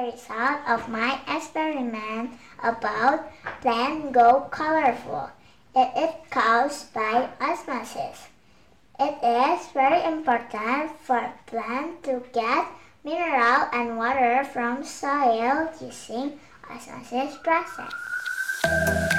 the result of my experiment about plants go colorful. It is caused by osmosis. It is very important for plants to get mineral and water from soil using osmosis process.